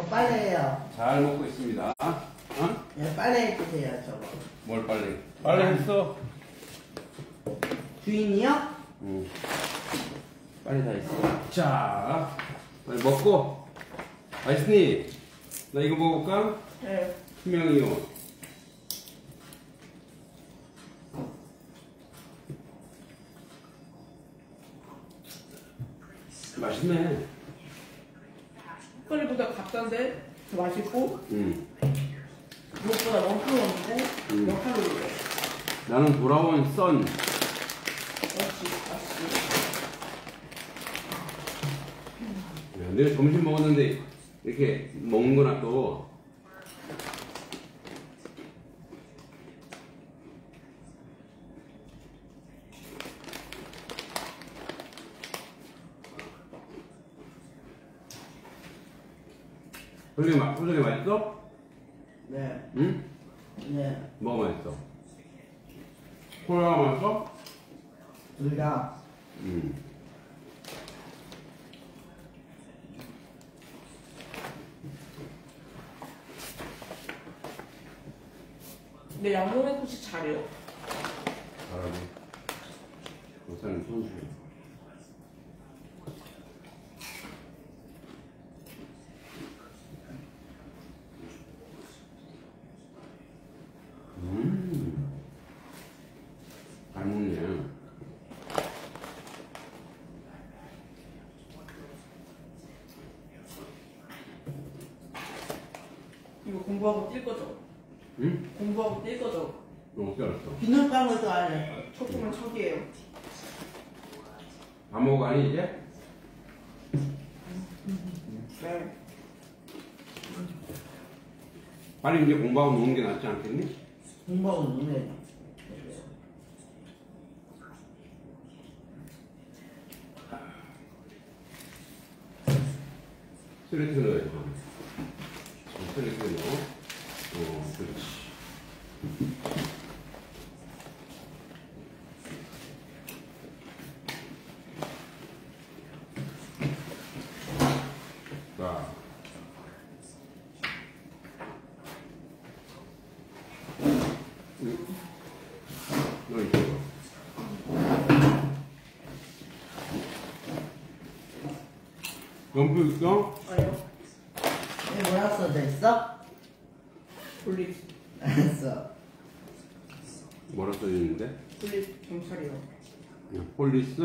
빨래예요. 잘 먹고 있습니다. 어? 네, 빨래 해주세요, 저거. 뭘 빨래? 빨래 했어? 주인이요? 응. 빨리 다 했어. 자, 빨리 먹고. 아이스니, 나 이거 먹어볼까? 네. 투명이요. 맛있네. সক걸이보다 값싼데 더 맛있고 응. 무엇보다 너무 부러운데 몇 칼로리래. 나는 돌아온 썬. 역시 야, 내가 점심 먹었는데 이렇게 먹는구나 또. 소정이 맛있어? 네. 응? 네. 뭐가 맛있어? 콜라가 맛있어? 둘 다. 근데 양념의 꽃이 잘해요. 잘하네. 역사는 선수야. 잘 먹네. 이거 공부하고 뛸 거죠? 응? 공부하고 뛸 거죠? 너 어떻게 알았어? 비눗방울 좋아해. 초코만 척이에요. 밥 먹어 가니 이제? 네. 빨리 이제 공부하고 노는 게 낫지 않겠니? 공부하고 눈에. 스트레스 넣어야지. 스트레스 넣어. 그렇지. 자. 너 이거. 연필 있어? 아니요. 네, 뭐라 써져 있어? 볼립. 알았어. 뭐라 써있는데? 볼립 경찰이요. 폴리스.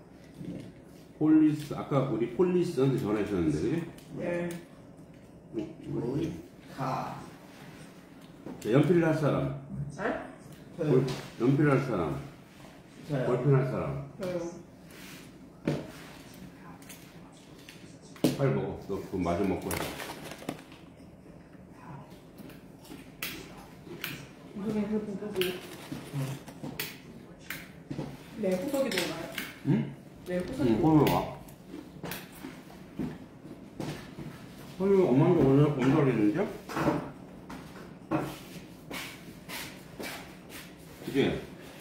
폴리스. 아까 우리 폴리스한테 전화했었는데, 그지? 네. 뭐지? 가. 연필 할 사람. 네? 연필 할 사람. 저요. 볼펜 할 사람. 저요. 빨리 먹어. 너 그거 마저 먹고 해. 무슨 그 부부도. 네, 후석이도 오나요? 응? 네, 후석이. 응, 오늘 와. 오늘 엄마한테 오늘 검사했는데? 그치?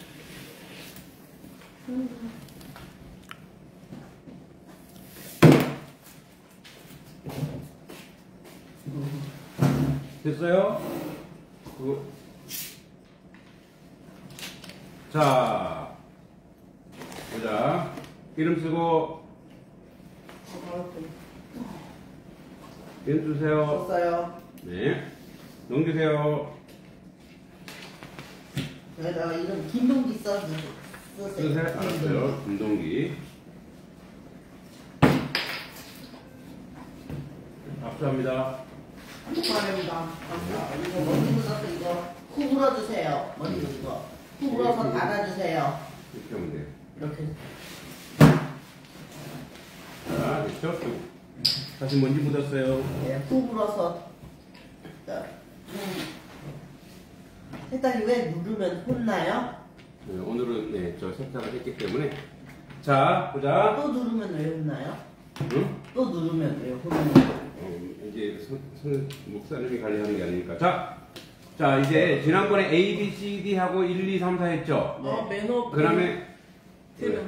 됐어요? 그거. 자, 보자. 이름 쓰고, 이름 주세요. 썼어요. 네. 넘기세요. 여기다가 이름 김동기 쓰세요. 쓰세요. 알았어요. 김동기. 박수합니다. 축하합니다. 이거 먼지 묻어서 이거 후 불어주세요. 먼지 이거 후 불어서 닫아주세요. 이렇게 하면 돼요. 이렇게. 자, 됐죠? 다시 먼지 묻었어요. 네, 후 불어서. 세탁이 왜 누르면 혼나요? 네, 오늘은 네, 저 세탁을 했기 때문에. 자, 보자. 또 누르면 왜 혼나요? 응? 또 누르면 왜 혼나요? 이제 목사님이 관리하는 게 아니니까. 자, 이제 지난번에 A, B, C, D 하고 1, 2, 3, 4 했죠? 네. 매너. 그 다음에 세명.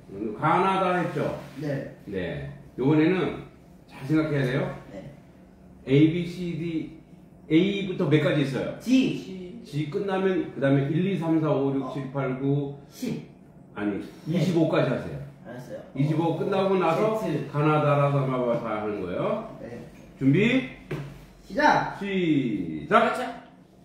가나다 했죠? 네. 네. 요번에는 잘 생각해야 돼요. 네. A, B, C, D, A부터 몇 가지 있어요? G. G 끝나면 그 다음에 1, 2, 3, 4, 5, 6, 7, 8, 9 10. 아니 25까지 하세요. 알았어요. 25 끝나고 나서 Z. 가나다라서 마바 다 하는 거예요. 네. 준비 시작. 시작. 그렇죠.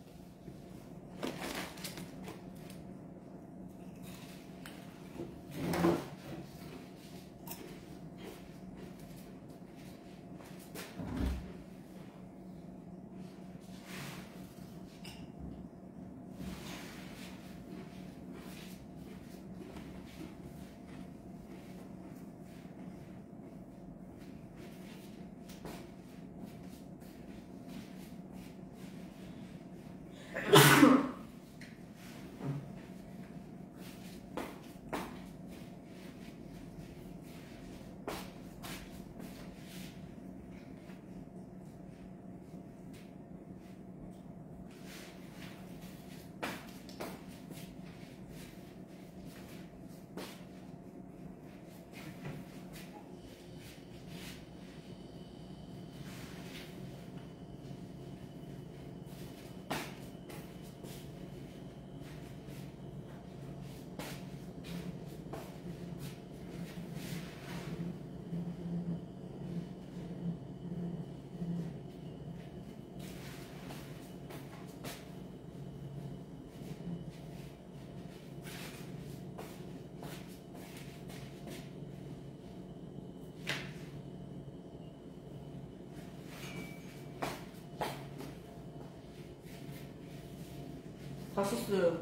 다 썼어요.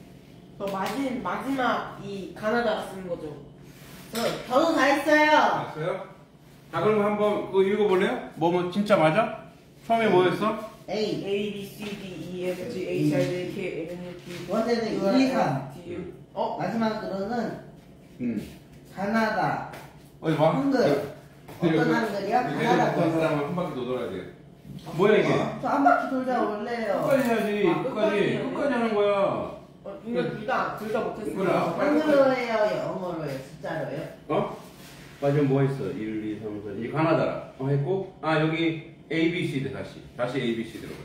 마지막 이 가나다가 쓰는 거죠. 저도 다 했어요. 알았어요? 자 그럼 한번 그거 읽어볼래요? 뭐뭐 진짜 맞아? 처음에 뭐였어? A. A, B, C, D, E, F, G, H, I, J, K, L, M, N, P. 번째는 1, 2, 3. D, U. 마지막 글은 응. 가나다. 어디 봐. 한글. 어떤 한글이야? 어떤 가나다. 사람은 한 바퀴 더 돌아야 돼. 뭐야 이게? 저 한 바퀴 돌자 원래요. 끝까지 해야지. 아, 끝까지. 끝까지 하는 거야. 이거 둘다 못했어요. 그래. 한글로 해요, 영어로 해요, 숫자로 해요? 어? 맞아 뭐 했어? 1, 2, 3, 4. 이 가나다라. 했고 여기 A, B, C D 다시 A, B, C D로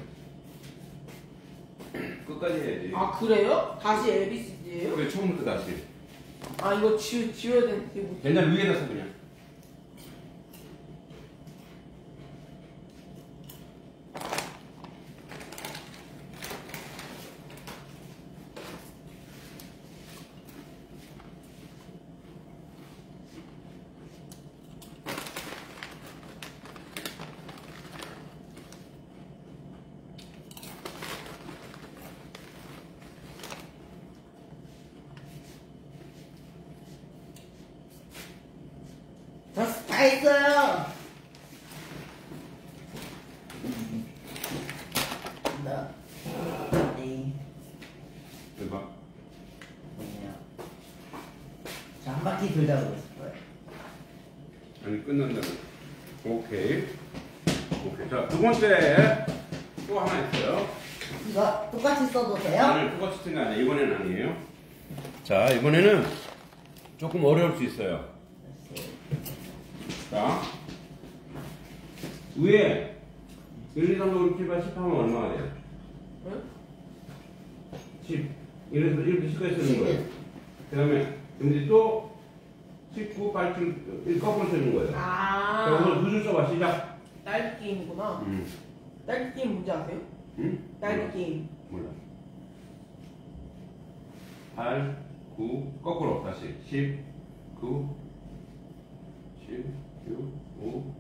가야지. 끝까지 해야지. 아 그래요? 다시 A, B, C, D예요? 그래 처음부터 다시. 아 이거 지워야 되는데 뭐. 옛날 위에다 써 그냥. 저 다 했어요. 나. A. 대박. 뭐냐. 한 바퀴 돌자 그러고 싶어요. 아니 끝난다고. 오케이. 자 두 번째 또 하나 있어요. 이거 똑같이 써도 돼요? 오늘 똑같이 쓴 거 아니에요. 이번에는 아니에요. 자 이번에는 조금 어려울 수 있어요. 자 위에 1, 2, 3, 4, 5, 6, 7, 8, 10 하면 얼마가 돼요? 응? 10 이렇게 10까지 쓰는 거예요. 그 다음에 이제 또 19, 8, 7 거꾸로 쓰는 거예요. 자 오늘 두 줄 써봐 시작. 딸기 게임이구나. 딸기 게임 뭔지 아세요? 응? 딸기 게임. 몰라. 8, 9 거꾸로 다시 10, 9 10, 6, 5,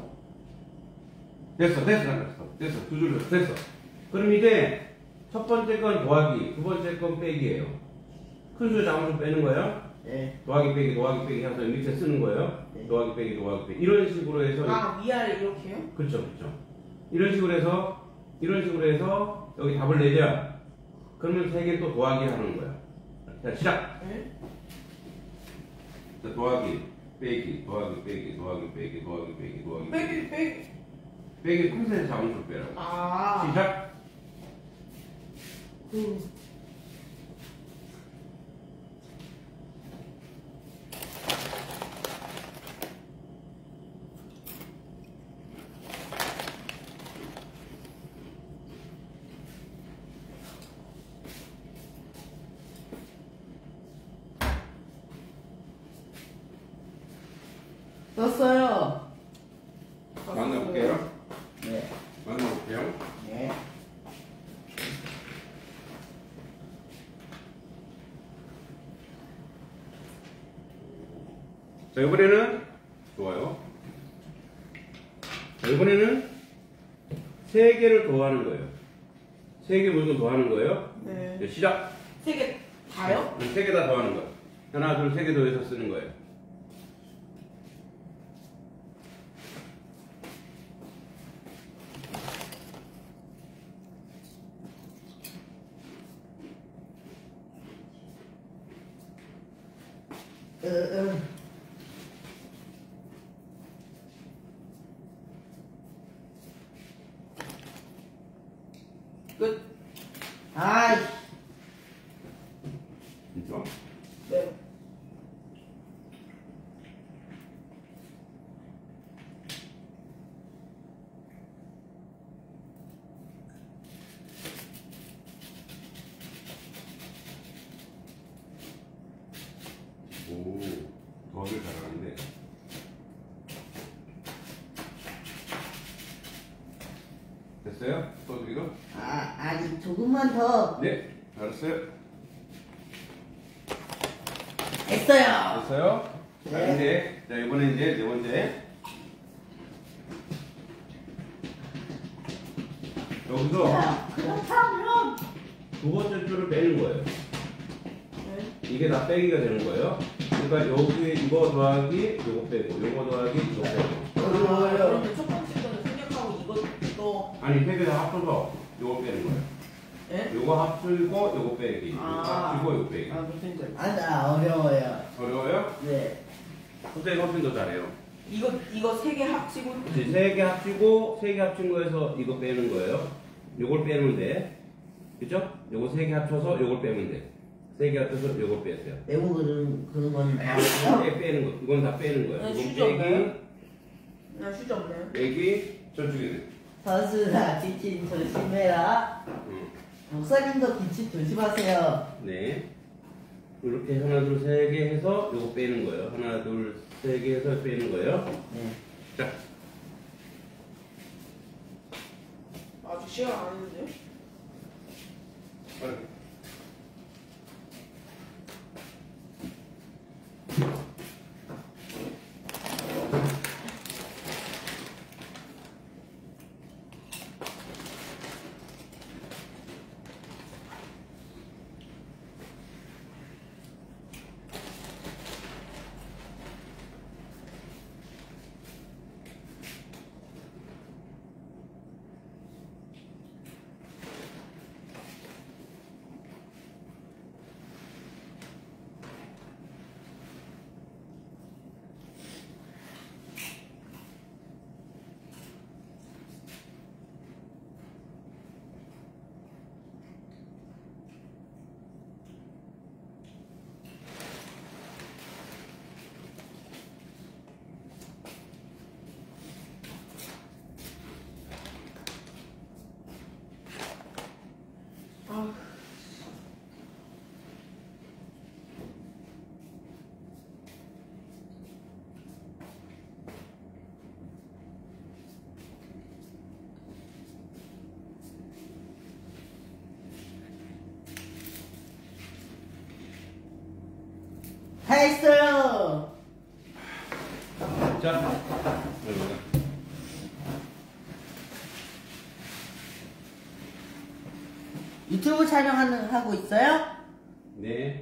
4 됐어 두 줄 됐어. 그럼 이제 첫 번째 건 더하기 두 번째 건 빼기예요. 큰 수 작은 수 빼는 거예요. 네. 더하기 빼기 해서 밑에 쓰는 거예요. 네. 더하기 빼기 이런 식으로 해서 위아래 이렇게요? 그렇죠. 이런 식으로 해서 여기 답을 내자. 그러면 세 개 또 더하기 하는 거야. 자 시작. 네? 자, 더하기 빼기 빼기 큰 수에서 작은 수 빼라고. 시작. 자, 이번에는 좋아요. 자, 이번에는 3개를 더하는 거예요. 3개 물건 더하는 거예요. 네. 이제 시작. 3개 다요? 3개 다 더하는 거예요. 하나, 둘, 3개 더해서 쓰는 거예요. 끝. 아이, 진짜. 네. 오, 더하길 잘하는데. 됐어요? 써드리고? 아니, 조금만 더. 네, 알았어요. 했어요. 됐어요? 자, 네. 이제, 자, 이번에 이제 4번째. 여기서 자, 그렇다면. 2번째 줄을 빼는 거예요. 네. 이게 다 빼기가 되는 거예요. 그러니까 여기 이거 더하기 이거 빼고 이거 더하기 이거 빼고 그러면 첫 번째 거는 생략하고 이것도 아니 3개 다 합쳐서 이거 빼는 거예요. 네? 이거 합치고 이거 빼기 이거 합치고 이거 빼기. 무슨 줄 어려워요. 어려워요? 네. 선생님 훨씬 더 잘해요. 이거 3개 합치고 3개 합치고 3개 합친 거에서 이거 빼는 거예요. 요걸 빼면 돼. 그죠? 요거 3개 합쳐서 요걸 빼면 돼. 3개 합쳐서 요걸 빼세요. 네모 그런 건 다고요. 빼는 거. 이건 다 빼는 거예요. 네, 이건 휴지 없나요? 빼기, 나 휴지 없네. 빼기, 저쪽에 돼. 선수나 기침 조심해라. 목사님도 기침 조심하세요. 네. 이렇게 하나, 둘, 3개 해서 요거 빼는 거예요. 하나, 둘, 3개 해서 빼는 거예요. 네. 자, 아직 시간 안 했는데요? 빨리. 아, 다 했어요. 자, 여러분. 유튜브 하고 있어요? 네.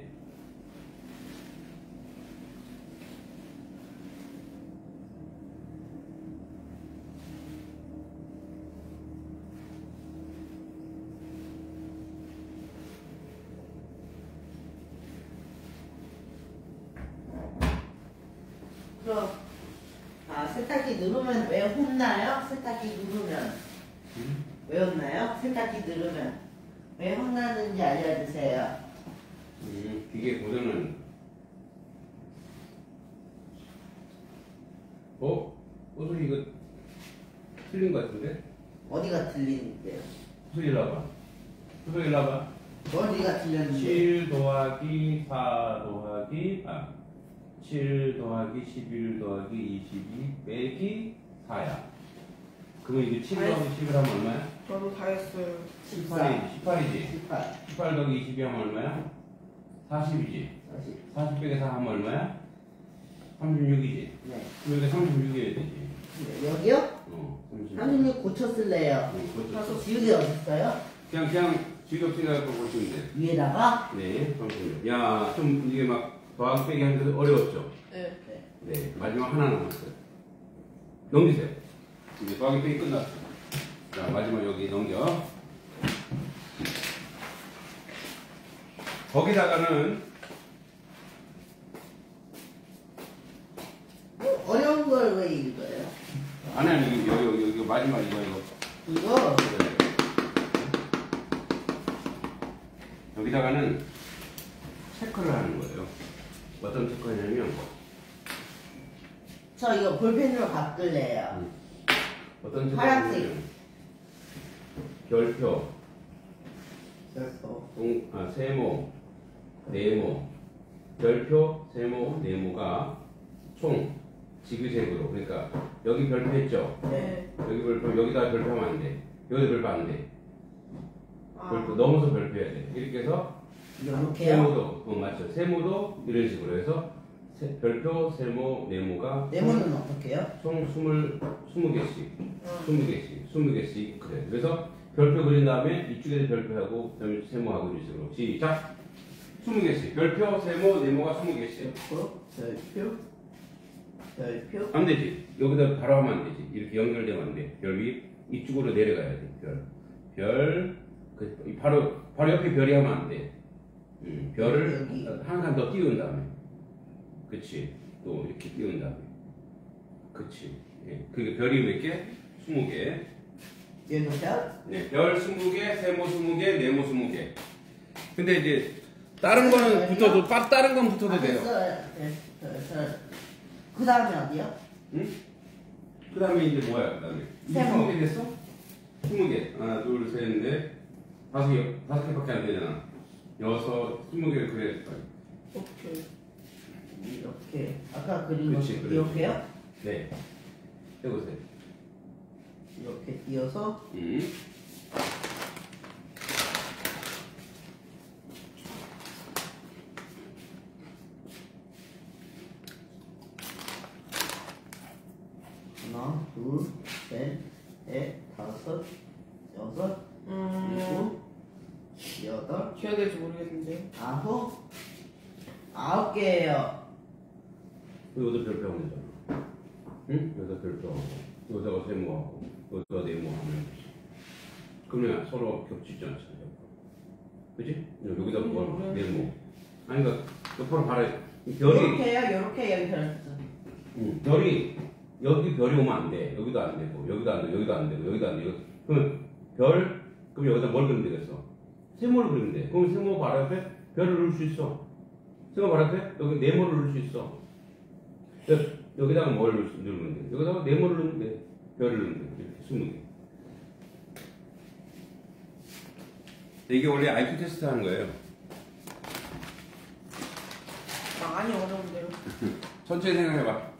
그럼 세탁기 누르면 왜 혼나요? 세탁기 누르면 왜 혼나요? 세탁기 누르면 왜 혼나는지 알려주세요. 기계 고장은 소리 이거 틀린 것 같은데? 어디가 틀리는데요? 소리 일러봐. 소리 일러봐. 어디가 틀렸는데? 7 더하기 4 더하기 7 더하기 11 더하기 22 빼기 4야. 그러면 이게 7 더하기 11 하면 얼마야? 저도 다 했어요. 18이지. 18. 18 더하기 22 하면 얼마야? 40이지. 40 빼기 4 하면 얼마야? 36이지. 네. 여기가 36이어야 되지. 네. 여기요? 36. 36 고쳐 쓸래요. 그렇죠. 지우개 어디 있어요? 그냥 지도 생각하고 보시면 돼. 위에다가? 네, 잠시만요. 야, 좀 이게 막 더하기 빼기 하는데 어려웠죠? 네. 네, 마지막 하나 남았어요. 넘기세요. 이제 더하기 빼기 끝났어. 자, 마지막 여기 넘겨. 거기다가는 어려운 걸 왜 읽어요? 아니, 여기 마지막 이거. 이거? 네. 여기다가는 체크를 하는 거예요. 어떤 체크냐면 저 이거 볼펜으로 바꿀래요. 어떤 체크냐면 파란색. 별표, 그래서 세모, 네모, 별표, 세모, 네모가 총 지그재그로, 그러니까 여기 별표 했죠? 네. 여기 별표, 여기다 별표하면 안 돼. 여기다 별표 안 돼. 아. 별표 넘어서 별표해야 돼. 이렇게 해서 이렇게요? 세모도, 맞죠? 세모도 이런 식으로 해서 별표, 세모, 네모가 네모는 어떻게 해요? 총 20개씩, 20개씩 그래. 그래서 별표 그린 다음에 이쪽에도 별표하고 그다음에 세모하고 이런 식으로 시작. 20개씩. 별표, 세모, 네모가 20개씩. 별표? 안 되지. 여기다 바로 하면 안 되지. 이렇게 연결되면 안 돼. 별이 이쪽으로 내려가야 돼. 바로 옆에 별이 하면 안 돼. 별을 여기. 한 칸 더 띄운 다음에. 그치. 또 이렇게 띄운 다음에. 그치. 예. 그게 별이 몇 개? 20개. 얘도 별? 네. 별 20개, 세모 20개, 네모 20개. 근데 이제 다른 거는 붙어도 다른 건 붙어도 돼요. 그 다음에 어디요? 응? 그 다음에 이제 뭐야, 그 다음에? 세모. 20개 됐어? 20개. 하나, 둘, 셋, 넷, 5개밖에 안 되잖아. 20개를 그려야 될 거야. 오케이. 이렇게. 아까 그린 거 그치, 그래. 이렇게요? 네. 해보세요. 이렇게 띄어서 하나, 둘, 셋, 넷, 다섯, 여섯, 일곱, 여덟, 해야 될지 모르겠는데. 아홉 개예요. 여기다 별표하면 되잖아. 응? 여기다 별표하고, 여기다가 세모하고, 여기다가 네모하면 그러면 서로 겹치지 않잖아요. 그지? 여기다 뭐 네모. 아니, 그러니까 옆으로 봐라. 별이, 이렇게요, 이렇게 여기 별. 별이, 여기 별이 오면 안 돼. 여기도 안 되고, 여기도 안 되고, 여기도 안 되고, 여기도 안 되고. 그러면 그럼 여기다 뭘 그리면 되겠어? 세모를 그리면 돼. 그럼 세모 바로 옆에 별을 넣을 수 있어. 세모 바로 옆에 여기 네모를 넣을 수 있어. 여기다가 뭘 넣으면 돼? 여기다가 네모를 넣으면 돼. 별을 넣으면 돼. 이렇게 20개. 이게 원래 IQ 테스트 하는 거예요. 많이 어려운데요. 천천히 생각해봐.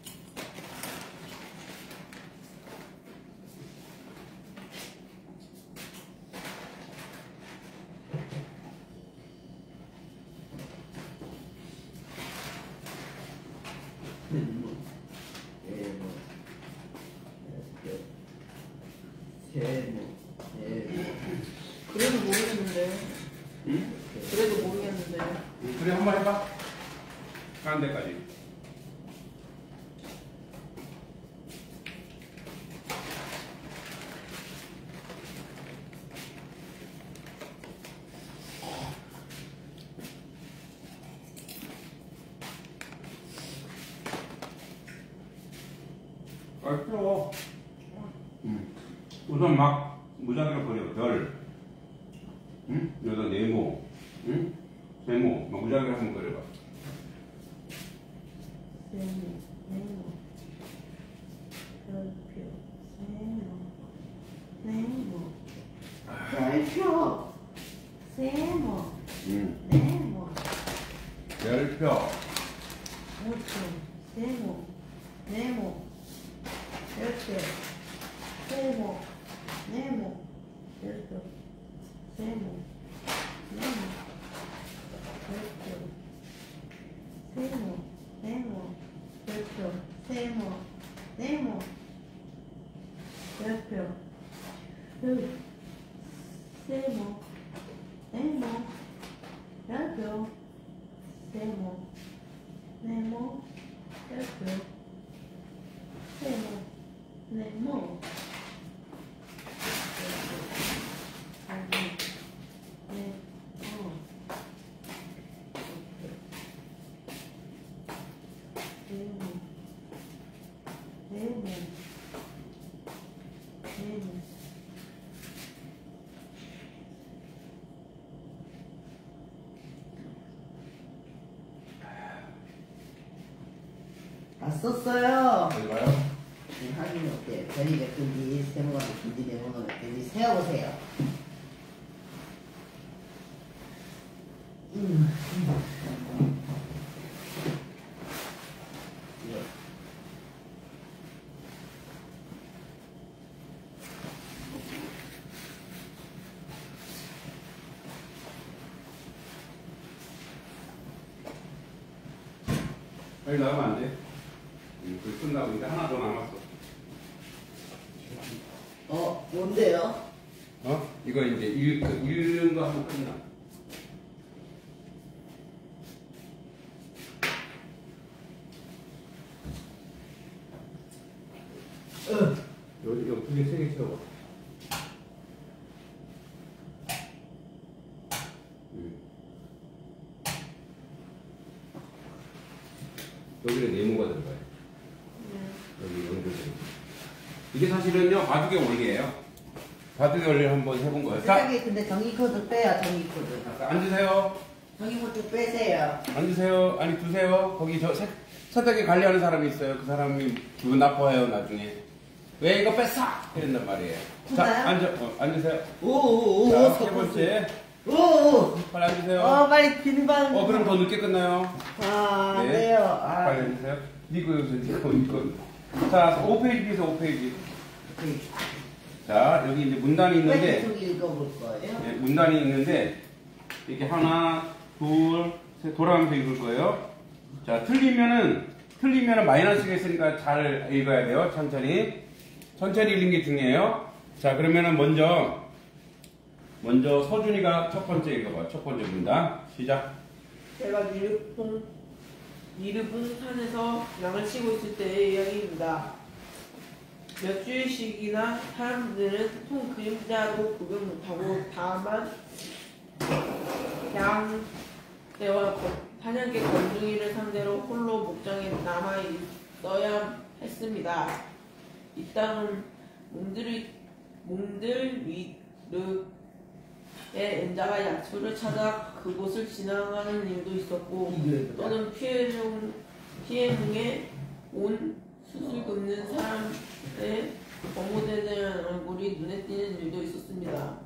그래도 모르겠는데. 응? 그래도 모르겠는데. 그래, 한번 해봐. 가는 데까지. 알죠. 우선 막 무작위로 그려. 별. 응? 여기다 네모. 응? 세모. 막 무작위로 한번 그려봐. 세모, 네모, 별표, 세모, 별표, 세모, 네모, 별표. 세모, 네모, 별표, 세모, 네모, 별표, 세모, 네모, 별표, 세모, 네모, 별표, 세모, 네모, 별표, 세모, 네모, 별표, 세모, 네모, 별표, 세모, 네모, 다 썼어요. 어디 가요? 확인이 어때요? 별이 몇 개인지, 세모가 몇 개인지, 네모가 몇 개인지 세어보세요. 이거. 빨리 나가면 안 돼. 불 끝나고 이제 하나 더 남았어. 뭔데요? 이거 이제 이런 거 하면 끝나. 여기 두 개, 세 개 채워봐. 여기는 네모가 들어가요. 여기 연결되는. 이게 사실은요 바둑의 원리예요. 바둑의 원리를 한번 해본 거예요. 자, 세상에 근데 정의 코드 빼요, 정의 코드. 앉으세요. 정의 코드 빼세요. 앉으세요. 아니 두세요. 거기 저 세탁기 관리하는 사람이 있어요. 그 사람이 기분 나빠해요 나중에. 왜 이거 뺐어? 이런단 말이에요. 자, 앉으세요. 오오오. 자, 세 번째. 오오. 빨리 앉으세요. 빨리 빈방. 그럼 더 늦게 끝나요. 안 네. 돼요. 빨리 앉으세요. 이거. 자, 5페이지 비서 5페이지. 자, 여기 이제 문단이 있는데. 계속 읽어볼 거예요. 네, 문단이 있는데 이렇게 하나, 둘, 셋 돌아가면서 읽을 거예요. 자, 틀리면은 마이너스가 있으니까 잘 읽어야 돼요. 천천히 읽는 게 중요해요. 자, 그러면은 먼저 서준이가 첫 번째 읽어봐. 첫 번째 문단 시작. 제가 니르봉 산에서 양을 치고 있을 때의 이야기입니다. 몇 주일씩이나 사람들은 통 그림자도 구경 못하고 다만 양떼와 사냥개 건둥이를 상대로 홀로 목장에 남아 있어야 했습니다. 이 땅은 몽들위르의 엔자가 약초를 찾아 그곳을 지나가는 일도 있었고 또는 피해뭉에 온 수술 긋는 사람의 거무되는 얼굴이 눈에 띄는 일도 있었습니다.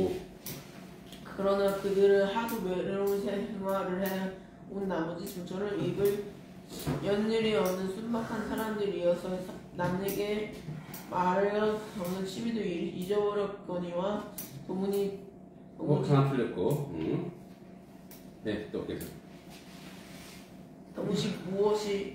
그러나 그들은 하도 외로운 생활을 해온 나머지 중천을 입을 연일이 없는 순박한 사람들이어서 남에게 말을 거는 취미도 잊어버렸거니와 도무지 하나 틀렸고. 네, 또 계속. 도무지 무엇이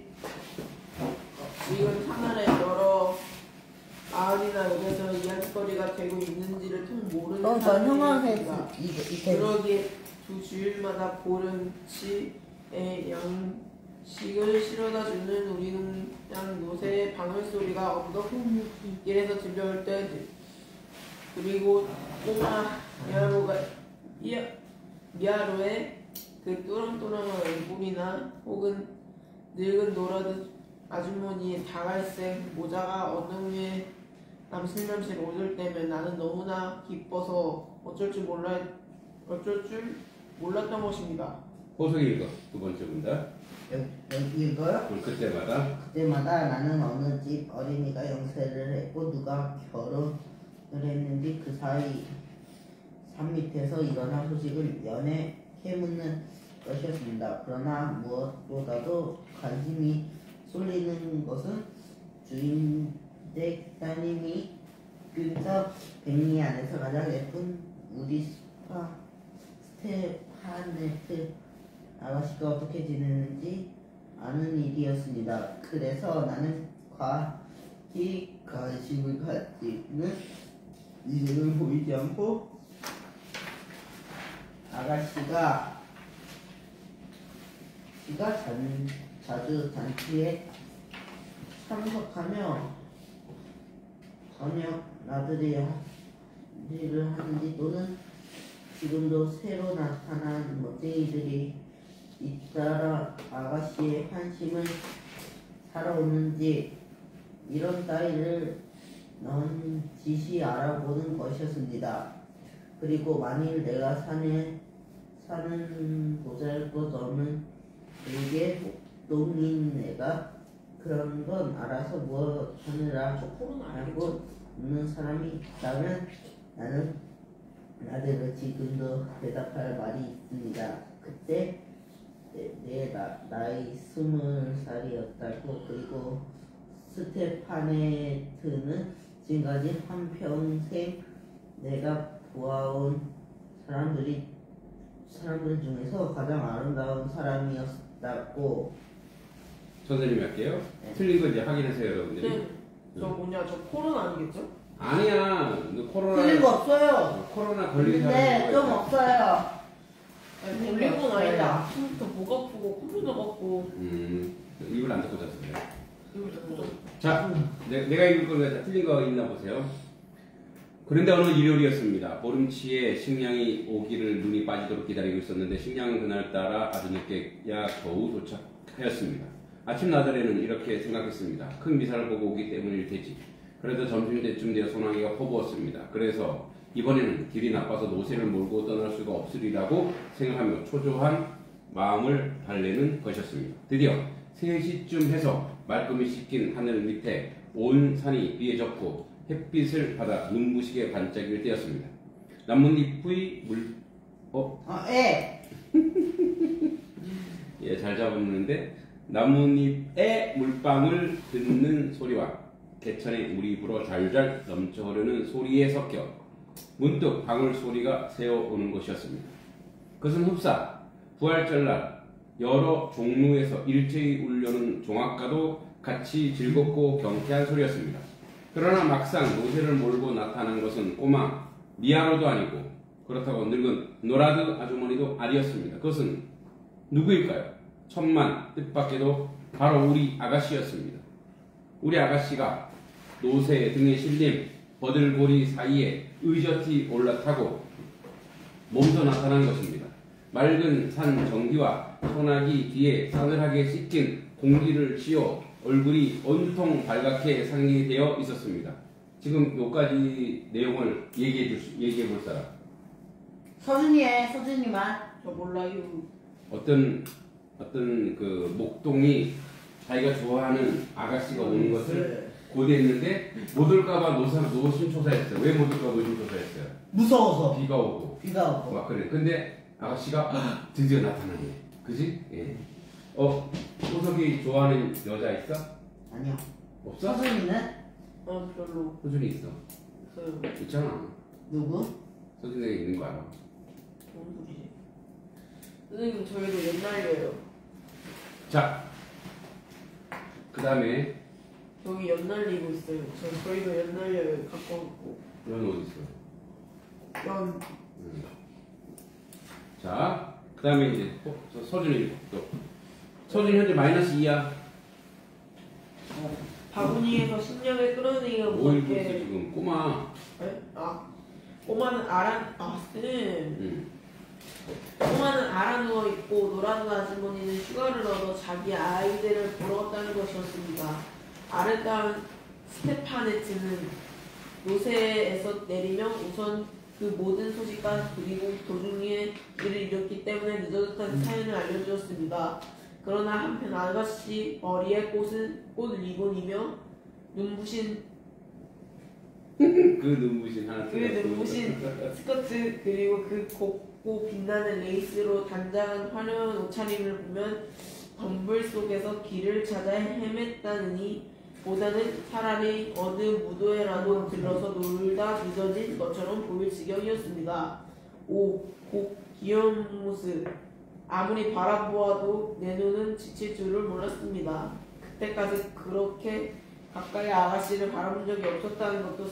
지금 사면에 여러 마을이나 여기서 이야기거리가 되고 있는지를 통 모르는 사람들입니다. 그러기에 두 주일마다 보름치의 양식을 실어다 주는 우리 농장 노새의 방울소리가 언덕 길에서 들려올 때 그리고 꼬마 미아로의 그 또랑또랑한 얼굴이나 혹은 늙은 노라드 아주머니의 다갈색 모자가 언덕 위에 남실남실 오를 때면 나는 너무나 기뻐서 어쩔 줄 몰랐던 것입니다. 호석이 읽어. 두 번째 문단. 여기 이거요? 그때마다 나는 어느 집 어린이가 영세를 했고 누가 결혼을 했는지 그 사이 산 밑에서 일어난 소식을 연애 캐묻는 것이었습니다. 그러나 무엇보다도 관심이 쏠리는 것은 주인댁 따님이 근처 백리 안에서 가장 예쁜 우리 스테파네트 아가씨가 어떻게 지내는지 아는 일이었습니다. 그래서 나는 과히 관심을 갖지는 이유는 보이지 않고 아가씨가 자주 잔치에 참석하며 저녁 나들이 일을 하는지 또는 지금도 새로 나타난 멋쟁이들이 잇따라 아가씨의 환심을 살아오는지 이런 따위를 넌지시 알아보는 것이었습니다. 그리고 만일 내가 사는 보잘것없는 되게 목동인 애가 그런 건 알아서 뭐 하느라 하고 묻는 사람이 있다면 나는 나대로 지금도 대답할 말이 있습니다. 그때 내 나이 20살이었다고. 그리고 스테파네트는 지금까지 한평생 내가 보아온 사람들 중에서 가장 아름다운 사람이었다고. 선생님이 할게요. 네. 틀린 거 이제 확인하세요, 여러분들이. 네. 저 뭐냐, 저 코로나 아니겠죠? 아니야. 너 코로나. 틀린 거 없어요. 코로나 걸린 근데 좀 없어요. 아니, 걸린 건 아닌데 아침부터 목 아프고 컴퓨터 아프고 입을 안 닫고 잤어요. 이걸 자꾸 좀. 자, 내가 읽을 거는 틀린 거 있나 보세요. 그런데 어느 일요일이었습니다. 보름치에 식량이 오기를 눈이 빠지도록 기다리고 있었는데 식량은 그날따라 아주 늦게야 겨우 도착하였습니다. 아침 나들이는 이렇게 생각했습니다. 큰 미사를 보고 오기 때문일 테지. 그래도 점심때쯤 되어 소나기가 퍼부었습니다. 그래서 이번에는 길이 나빠서 노새를 몰고 떠날 수가 없으리라고 생각하며 초조한 마음을 달래는 것이었습니다. 드디어 3시쯤 해서 말끔히 씻긴 하늘 밑에 온 산이 비에 젖고 햇빛을 받아 눈부시게 반짝이를 띄었습니다. 나뭇잎의 예, 잘 잡았는데 나뭇잎의 물방울 듣는 소리와 개천에 물이 불어 잘잘 넘쳐 흐르는 소리에 섞여 문득 방울 소리가 새어오는 것이었습니다. 그것은 흡사 부활절날 여러 종루에서 일제히 울려는 종악과도 같이 즐겁고 경쾌한 소리였습니다. 그러나 막상 노새를 몰고 나타난 것은 꼬마 미아로도 아니고 그렇다고 늙은 노라드 아주머니도 아니었습니다. 그것은 누구일까요? 천만 뜻밖에도 바로 우리 아가씨였습니다. 우리 아가씨가 노새 등에 실린 버들고리 사이에 의젓히 올라타고 몸소 나타난 것입니다. 맑은 산 정기와 소나기 뒤에 싸늘하게 씻긴 공기를 씌워 얼굴이 온통 발갛게 상기되어 있었습니다. 지금 여기까지 내용을 얘기해 볼 사람. 서준이만. 저 몰라요. 어떤 그 목동이 자기가 좋아하는 아가씨가 오는 것을 고대했는데 못 올까봐 노심초사했어요. 왜 못 올까 노심초사했어요? 무서워서. 비가 오고. 막 그래. 근데 아가씨가 드디어 나타나네. 그지? 예. 호석이 좋아하는 여자 있어? 아니요. 없어? 서준이는? 별로 호준이 있어. 없어요. 있잖아. 누구? 서준이가 있는 거 알아. 뭔 소리지? 선생님, 저희도 옛날이에요. 자, 그 다음에 여기 연날리고 있어요. 저희도 연날려요. 갖고 왔고. 연 어디 있어? 연. 자, 그 다음에 이제 서준이 또. 서준이 현재 -2야. 바구니에서 식량을 끌어내기가 뭐 읽고 있어 무섭게. 지금 꼬마. 에? 꼬마는 꼬마는 알아누워 있고 노란 아주머니는 휴가를 얻어 자기 아이들을 보러 갔다는 것이었습니다. 아랫다운 스테파네트는 노새에서 내리며 우선 그 모든 소식과 그리고 도중에 일을 잃었기 때문에 늦어졌다는 사연을 알려주었습니다. 그러나 한편 아가씨 머리에 꽃은 꽃 리본이며 눈부신 그 눈부신 하나. 그 눈부신 스커트 그리고 그 곱고 빛나는 레이스로 단장한 화려한 옷차림을 보면 덤불 속에서 길을 찾아 헤맸다느니 보다는 차라리 어느 무도회라도 들러서 놀다 늦어진 것처럼 보일 지경이었습니다. 오, 귀여운 모습. 아무리 바라보아도 내 눈은 지칠 줄을 몰랐습니다. 그때까지 그렇게 가까이 아가씨를 바라본 적이 없었다는 것도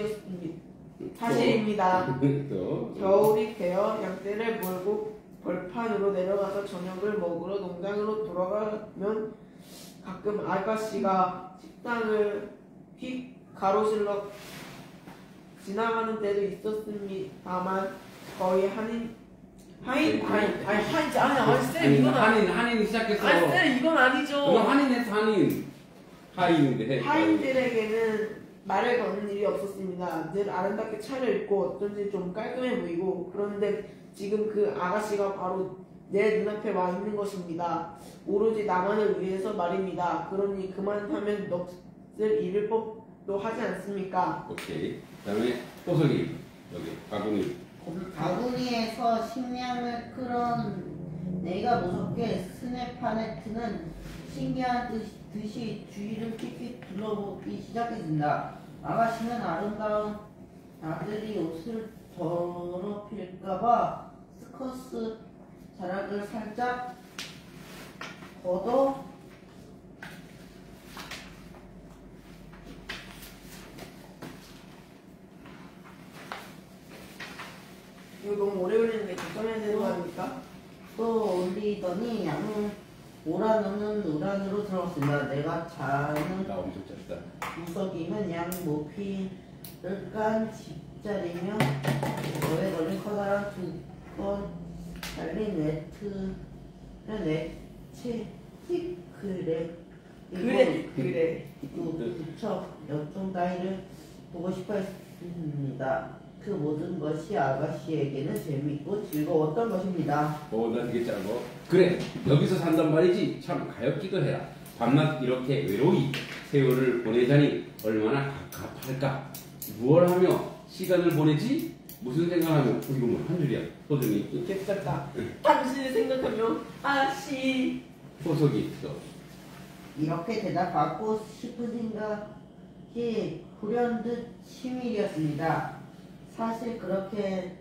사실입니다. 또 겨울이 되어 양떼를 몰고 벌판으로 내려가서 저녁을 먹으러 농장으로 돌아가면 가끔 아가씨가 식당을 휙 가로질러 지나가는 때도 있었습니다만 거의 한인지 아니 쌤 이건 한인 시작했어. 아니 쌤 이건 아니죠. 그거 한인에서 하인인데 하인들에게는 말을 거는 일이 없었습니다. 늘 아름답게 차려입고 어쩐지 좀 깔끔해 보이고 그런데 지금 그 아가씨가 바로 내 눈앞에 와 있는 것입니다. 오로지 나만을 위해서 말입니다. 그러니 그만하면 넋을 잃을 법도 하지 않습니까? 오케이. 그다음에 호석이 여기 바구니. 바구니에서 식량을 끌어온 내가 무섭게 스네파네트는 신기한 듯이 주위를 픽픽 둘러보기 시작했습니다. 아가씨는 아름다운 아들이 옷을 더럽힐까봐 스커스 자락을 살짝 걷어 이거 너무 오래 걸리는데 걱정해야 되는 거 아닙니까? 또 올리더니 양을 몰아넣는 우란으로 들어갔습니다. 내가 자는 나 엄청 짧다. 구석이면 양 모피를 깐 집자리며 너에 걸린 커다란 두 건 달린 그래 부처 역종 따위를 보고 싶어 했습니다. 그 모든 것이 아가씨에게는 재미있고 즐거웠던 것입니다. 나 되게 짧어. 그래, 여기서 산단 말이지. 참 가엾기도 해라. 밤낮 이렇게 외로이 세월을 보내자니 얼마나 갑갑할까. 무얼 하며 시간을 보내지? 무슨 생각하며? 이거 뭐 한 줄이야. 소중히. 괜찮다. 당신을 생각하며 아씨 호석이 있어. 이렇게 대답하고 싶은 생각이 불현듯 치밀이었습니다. 사실 그렇게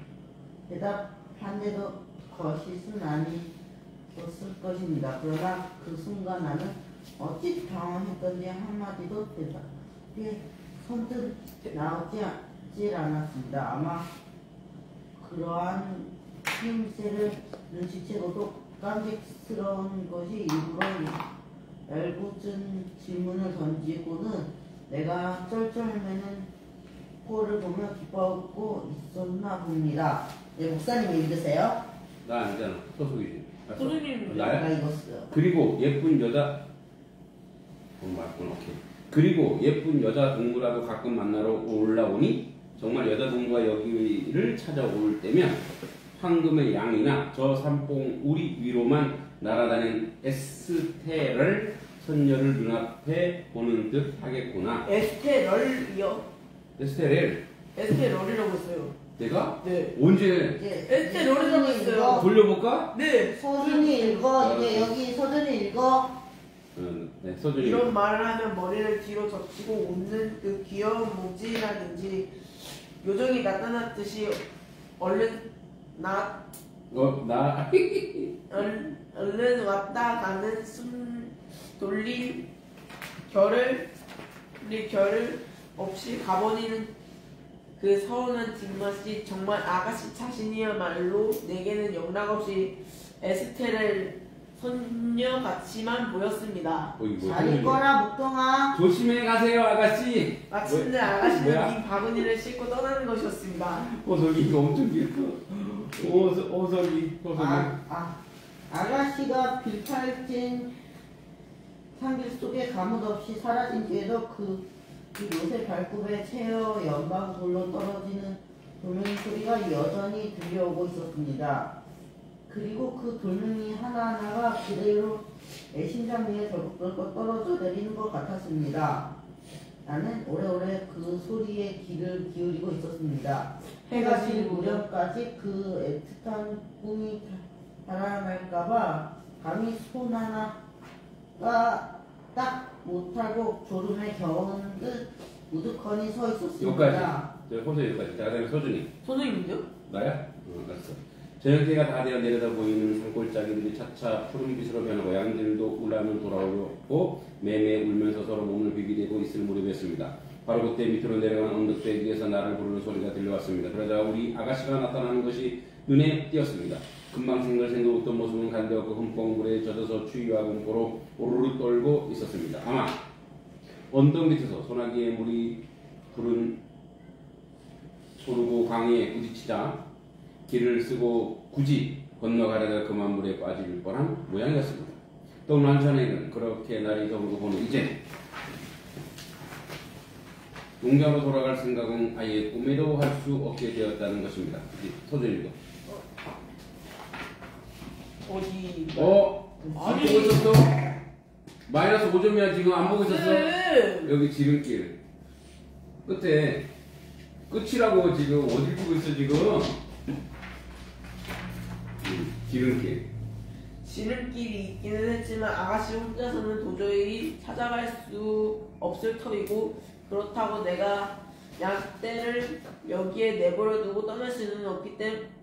대답한데도 거짓은 아니었을 것입니다. 그러나 그 순간 나는 어찌 당황했던지 한마디도 대답이 선뜻 나오지 않았습니다. 아마 그러한 힘세를 눈치채고도 깜찍스러운 것이 일부러 얄궂은 질문을 던지고는 내가 쩔쩔매는 꼴을 보며 기뻐하고 있었나 봅니다. 네, 목사님 읽으세요. 나 아니잖아. 소속이지. 소속님 나야? 나 읽었어요. 그리고 예쁜 여자 맞구나. 오케이. 그리고 예쁜 여자 동무라도 가끔 만나러 올라오니 정말 여자 동무가 여기를 찾아올 때면 황금의 양이나 저 산봉 우리 위로만 날아다니는 에스테를 선녀를 눈앞에 보는 듯 하겠구나. 에스테럴이요? 에스테렐 에스테럴이라고 했어요. 내가? 네. 언제? 에스테럴이라고 했어요. 돌려볼까? 네. 서준이 읽어. 이제 여기 서준이 읽어. 네, 서준이. 이런 말을 하면 머리를 뒤로 젖히고 웃는 그 귀여운 모지라든지 요정이 나타났듯이 얼른 얼른 왔다 가는 숨 돌릴 결을 없이 가버리는 그 서운한 뒷맛이 정말 아가씨 자신이야말로 내게는 영락없이 에스테렐 선녀같이만 보였습니다. 잘 읽어라 묵동아. 조심해 가세요 아가씨. 마침내 아가씨는 이 바구니를 싣고 떠나는 것이었습니다. 호석이가 엄청 길어. 호석이. 아가씨가 빌탈진 상길 속에 가뭇 없이 사라진 뒤에도 그 요새 발굽에 채어 연방 굴러 떨어지는 돌멩이 소리가 여전히 들려오고 있었습니다. 그리고 그 돌멩이 하나하나가 그대로 내 심장 위에 덜컥덜컥 떨어져 내리는 것 같았습니다. 나는 오래오래 그 소리에 귀를 기울이고 있었습니다. 해가 질 무렵까지 그 애틋한 꿈이 달아날까봐 감히 손 하나가 딱 못하고 졸음에 겨운 듯 우두커니 서 있었습니다. 여기까지. 저 호석이 여기까지. 자, 그다음에 서준이. 선생님인데요? 나야? 알았어. 저녁때가 다 되어 내려다 보이는 산골짜기들이 차차 푸른빛으로 변하고 양들도 울라면 돌아오고 매매 울면서 서로 몸을 비비대고 있을 무렵이었습니다. 바로 그때 밑으로 내려가는 언덕배 위에서 나를 부르는 소리가 들려왔습니다. 그러자 우리 아가씨가 나타나는 것이 눈에 띄었습니다. 금방 생글생글 웃던 모습은 간데없고 흠뻑 물에 젖어서 추위와 공포로 오르르 떨고 있었습니다. 아마 언덕 밑에서 소나기의 물이 소르고 강에 부딪히자 길을 쓰고 굳이 건너가려다 그만 물에 빠질 뻔한 모양이었습니다. 또 난천에는 그렇게 날이 더울고 보는 이제 농장으로 돌아갈 생각은 아예 꿈에도 할 수 없게 되었다는 것입니다. 서준이도. 어디? 안 보고 있었어? 마이너스 5점이야 지금 안 보고 있었어? 네. 여기 지름길 끝에 끝이라고 지금 어딜 보고 있어 지금? 지름길. 지름길이 있기는 했지만 아가씨 혼자서는 도저히 찾아갈 수 없을 터이고 그렇다고 내가 약대를 여기에 내버려 두고 떠날 수는 없었기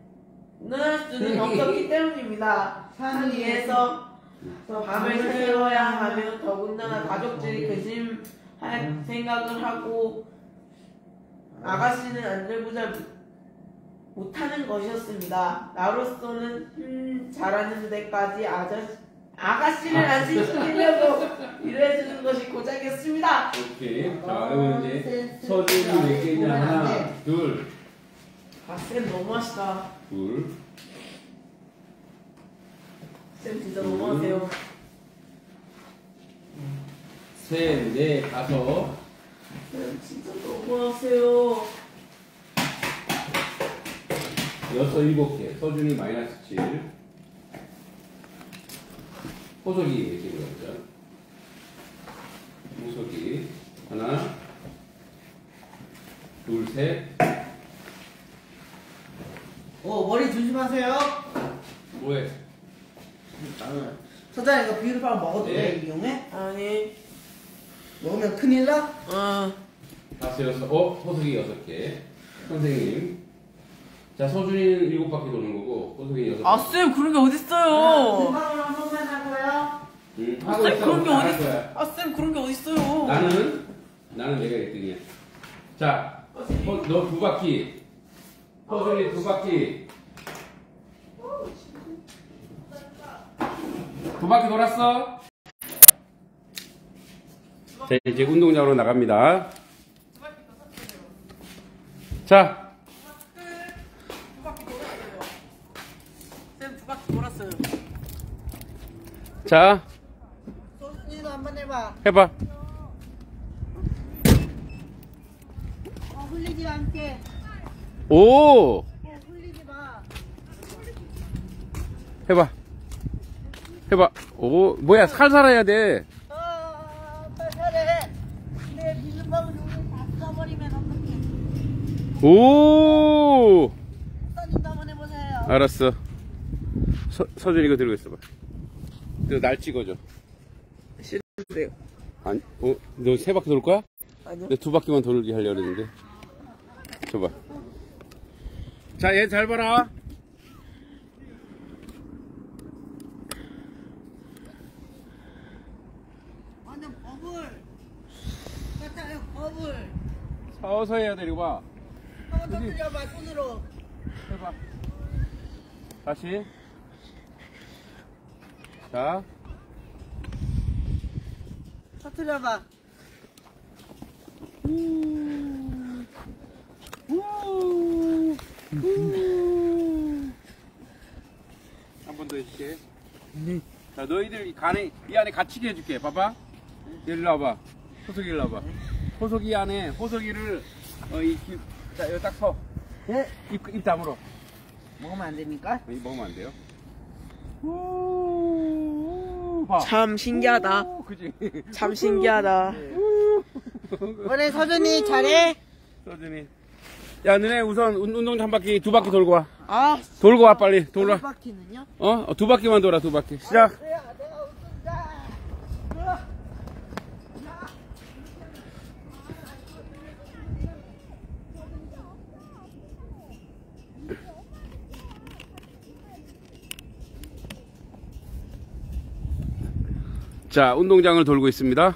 때문입니다. 산 위에서 밤을 새워야 하며 더군다나 가족들이 근심할 생각을 하고 아가씨는 안절부절 못하는 것이었습니다. 나로서는 잘하는 데까지 아가씨를 안심시키려고 일해주는 것이 고작이었습니다. 오케이. 자, 그러면 이제 서준이 몇 개냐? 하나, 둘, 쌤 너무하시다. 둘, 쌤 진짜 너무하세요. 셋, 넷, 다섯, 쌤 진짜 너무하세요. 여섯, 일곱 개. 서준이 마이너스 7. 호석이 몇 개고요? 호석이 하나, 둘, 셋. 머리 조심하세요. 뭐해? 서장 이거 비빔밥 먹어도 네. 돼? 이용해? 아니, 먹으면 큰일 나? 다섯, 여섯. 호석이 6개. 선생님. 자, 서준이는 7바퀴 도는 거고, 호석이 6바퀴. 아, 쌤 그런 게 어딨어요? 금방으로 한 번만 하고요. 하고 쌤 있어. 그런 게 안 할 어딨어? 거야. 아, 쌤 그런 게 어딨어요? 나는 내가 1등이야. 자, 너 2바퀴. 서준이 2바퀴. 2바퀴 돌았어? 자, 이제 운동장으로 나갑니다. 자, 두 바퀴 돌았어요. 쌤 두 바퀴 돌았어요. 자, 소순이도 한번 해봐. 해봐. 흘리지 않게. 오! 흘리지 마. 해봐. 해봐. 오, 뭐야, 살살 해야 돼. 빨리 내 비빔밥을 여기 다 써버리면 어떡해. 오! 써님도 한번 해보세요. 알았어. 서준 이거 들고 있어봐. 날 찍어줘. 싫은데요. 아니, 너 3바퀴 돌 거야? 아니요. 내 2바퀴만 돌게 하려고 했는데. 줘봐. 자, 얘 잘 봐라. 완전 버블. 맞아요, 버블. 서서히 해야 돼, 이거 봐. 한번 터뜨려봐, 손으로. 해봐. 다시. 자. 터뜨려봐. 한 번 더 해줄게. 자, 너희들 이 안에 갇히게 해줄게. 봐봐. 일로 와봐. 호석이 일로 와봐. 호석이 안에, 호석이를, 자, 여기 딱 서. 네? 입 다물어. 먹으면 안 됩니까? 이 먹으면 안 돼요. 봐. 참 신기하다. 그지? 참 신기하다. 그래, 서준이 잘해. 서준이. 야, 너네 우선 운동장 한 바퀴, 2바퀴 돌고 와. 아, 돌고 와, 빨리. 돌아. 바퀴는요? 2바퀴만 돌아, 2바퀴. 시작. 내가 웃긴다. 자, 운동장을 돌고 있습니다.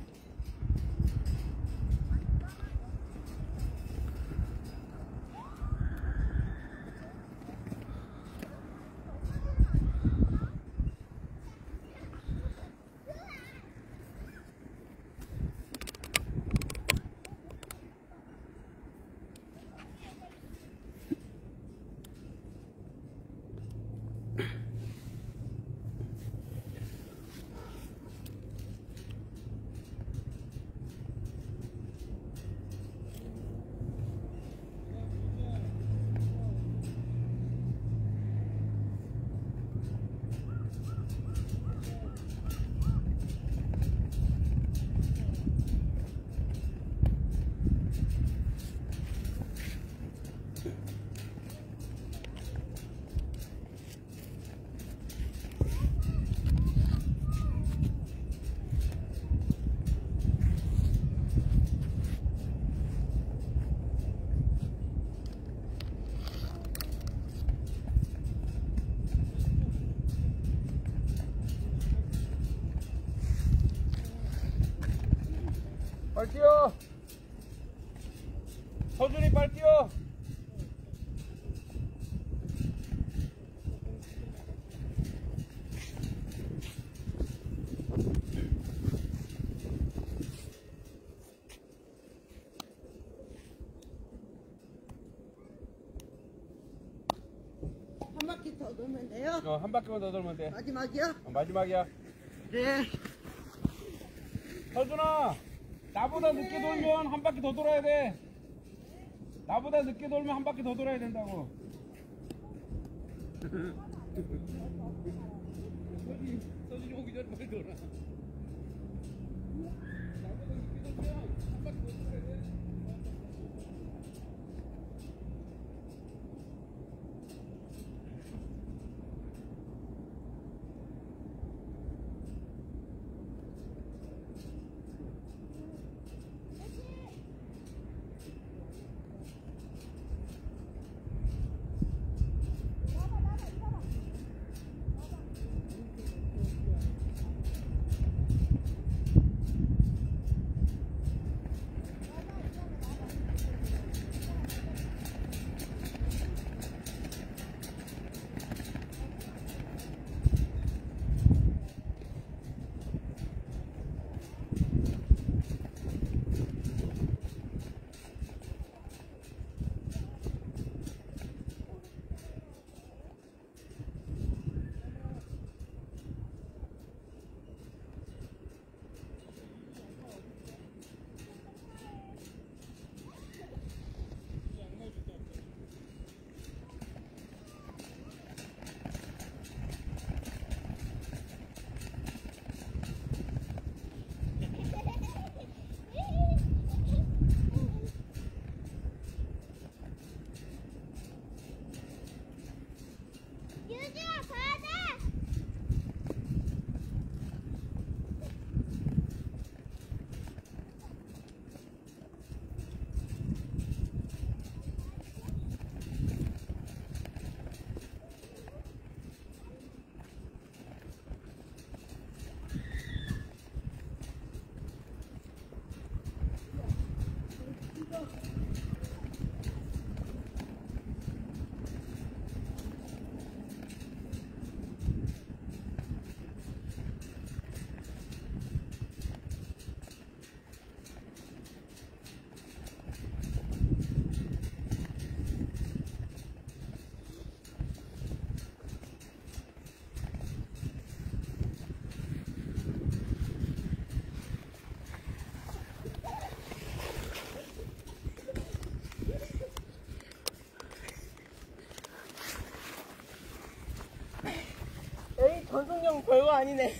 빨리 뛰어! 서준이 빨리 뛰어! 한 바퀴 더 돌면 돼요? 한 바퀴만 더 돌면 돼. 마지막이요? 마지막이야. 네. 서준아! 나보다 늦게 돌면 한 바퀴 더 돌아야 돼. 나보다 늦게 돌면 한 바퀴 더 돌아야 된다고. 서준이 오기 전에 빨리 돌아. 나보다 늦게 돌면 한 바퀴 더 돌아야 돼. 에이, 전속력 별거 아니네.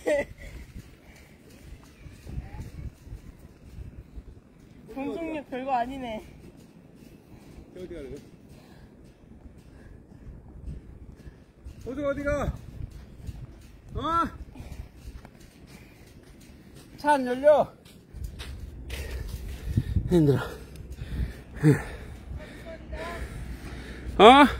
전속력 별거 아니네. 어디 가는 거야? 어디가? 차 안 열려? 힘들어. 어?